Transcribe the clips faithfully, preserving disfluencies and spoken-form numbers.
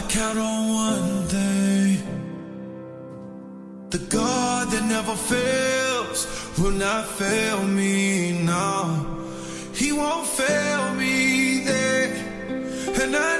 count on one thing: the God that never fails will not fail me now. He won't fail me there. And I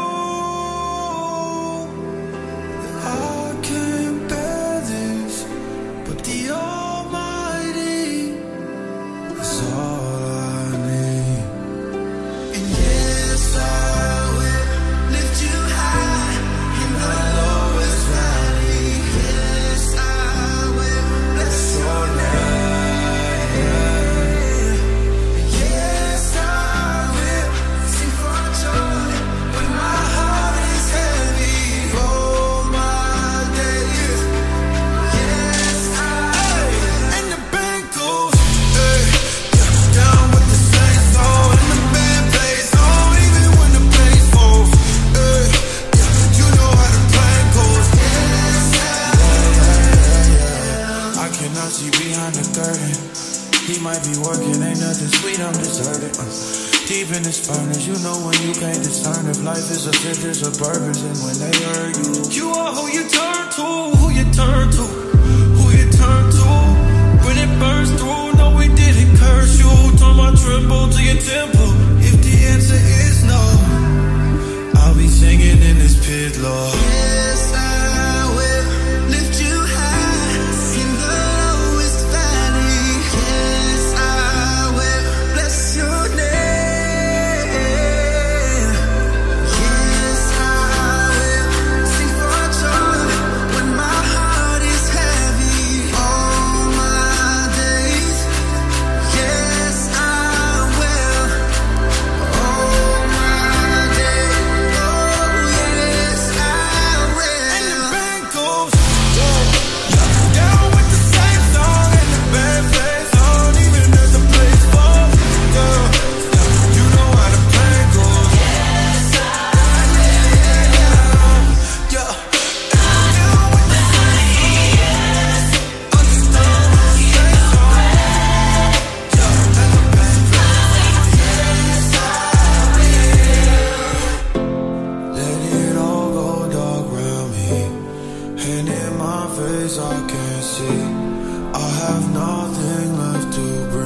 know that I can't bear this, but the Almighty is all I need. And yes, I will lift you high in the lowest valley. Yes, I will bless your name. Yes, I will sing for joy when my heart is heavy. All my days. Yes, I will. And the band goes, hey, yeah, down with the saints on, and the band plays on, even when the place falls. Hey, yeah, you know how the plan goes. Yes, I will. I cannot see behind the curtain. He might be working, ain't nothing sweet, I'm deserted. uh, Deep in this furnace, you know when you can't discern if life is a sentence or purpose. And when they hurt you, you are who you turn to, who you turn to, who you turn to. When it burns through, no, we didn't curse you. Turn my tremble to your temple. If the answer is no, I'll be singing in this pit, Lord. Yes, I will lift you high in the lowest valley. Yes, I will bless your name. Yes, I will sing for joy when my heart is heavy. All my days. Yes, I will. All my days. Oh, yes, I will. And the band goes, yeah, down with the same song, and the band plays on, even as the place falls. Yeah, you know how the plan goes. Yes, I will. Yeah, down with the same song, understand the same song. Yeah, and the band plays on. Yes, I will. Let it all go dark round me, and in my face I can't see. I have nothing left to bring.